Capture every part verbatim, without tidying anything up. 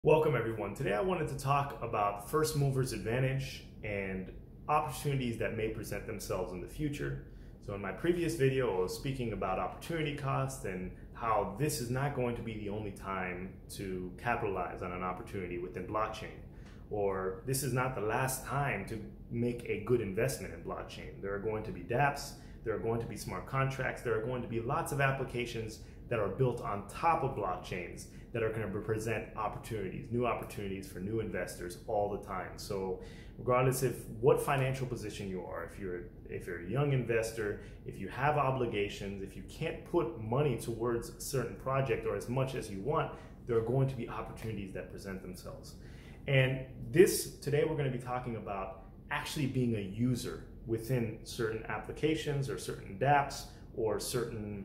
Welcome everyone. Today I wanted to talk about first movers advantage and opportunities that may present themselves in the future. So in my previous video, I was speaking about opportunity cost and how this is not going to be the only time to capitalize on an opportunity within blockchain. Or this is not the last time to make a good investment in blockchain. There are going to be dapps, there are going to be smart contracts, there are going to be lots of applications that are built on top of blockchains that are going to present opportunities, new opportunities for new investors all the time. So regardless of what financial position you are, if you're if you're a young investor, if you have obligations, if you can't put money towards a certain project or as much as you want, there are going to be opportunities that present themselves. And this today we're going to be talking about actually being a user within certain applications or certain dapps or certain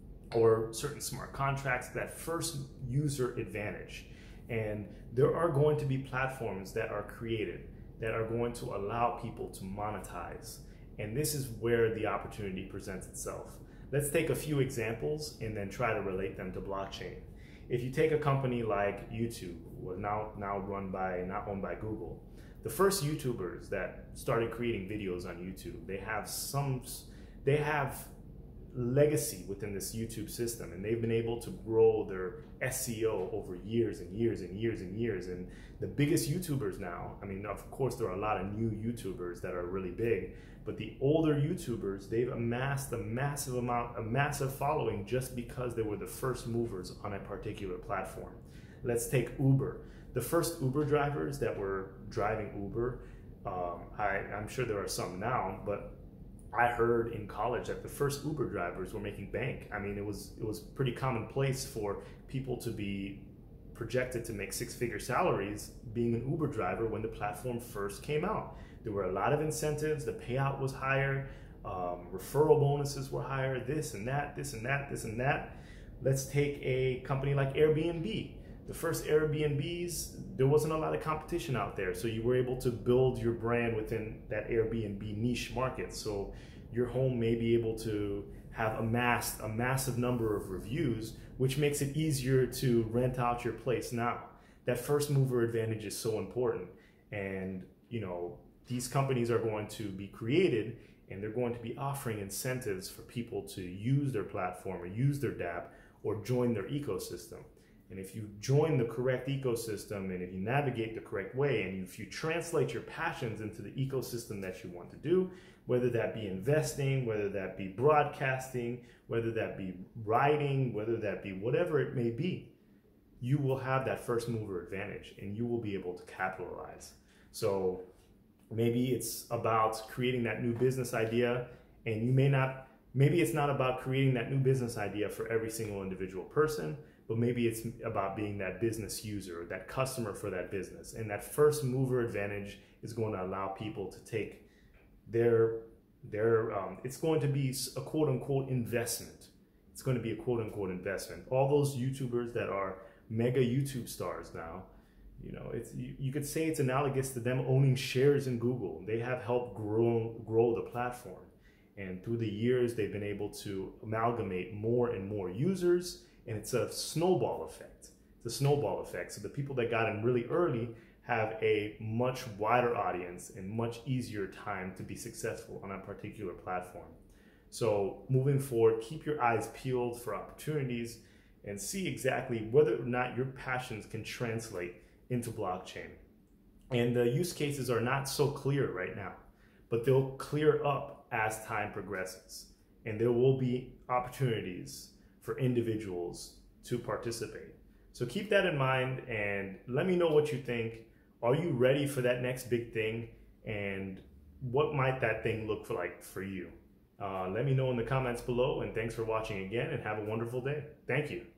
or certain smart contracts, that first user advantage. And there are going to be platforms that are created that are going to allow people to monetize. And this is where the opportunity presents itself. Let's take a few examples and then try to relate them to blockchain. If you take a company like YouTube, now, now run by, not owned by Google, the first YouTubers that started creating videos on YouTube, they have some, they have legacy within this YouTube system, and they've been able to grow their S E O over years and years and years and years. And the biggest YouTubers now, I mean, of course, there are a lot of new YouTubers that are really big, but the older YouTubers, they've amassed a massive amount, a massive following just because they were the first movers on a particular platform. Let's take Uber. The first Uber drivers that were driving Uber, um, I, I'm sure there are some now, but I heard in college that the first Uber drivers were making bank. I mean, it was it was pretty commonplace for people to be projected to make six-figure salaries being an Uber driver when the platform first came out. There were a lot of incentives, the payout was higher, um, referral bonuses were higher, this and that, this and that, this and that. Let's take a company like Airbnb. The first Airbnbs, there wasn't a lot of competition out there, so you were able to build your brand within that Airbnb niche market. So your home may be able to have amassed a massive number of reviews, which makes it easier to rent out your place now. That first mover advantage is so important. And you know, these companies are going to be created and they're going to be offering incentives for people to use their platform or use their dApp or join their ecosystem. And if you join the correct ecosystem and if you navigate the correct way and if you translate your passions into the ecosystem that you want to do, whether that be investing, whether that be broadcasting, whether that be writing, whether that be whatever it may be, you will have that first mover advantage and you will be able to capitalize. So maybe it's about creating that new business idea, and you may not, maybe it's not about creating that new business idea for every single individual person, but maybe it's about being that business user, that customer for that business. And that first mover advantage is going to allow people to take their, their um, it's going to be a quote unquote investment. It's going to be a quote unquote investment. All those YouTubers that are mega YouTube stars now, you know, it's, you, you could say it's analogous to them owning shares in Google. They have helped grow, grow the platform. And through the years, they've been able to amalgamate more and more users. And it's a snowball effect. It's a snowball effect. So the people that got in really early have a much wider audience and much easier time to be successful on a particular platform. So moving forward, keep your eyes peeled for opportunities and see exactly whether or not your passions can translate into blockchain. And the use cases are not so clear right now, but they'll clear up as time progresses. And there will be opportunities for individuals to participate. So keep that in mind and let me know what you think. Are you ready for that next big thing? And what might that thing look like for you? Uh, let me know in the comments below, and thanks for watching again, and have a wonderful day. Thank you.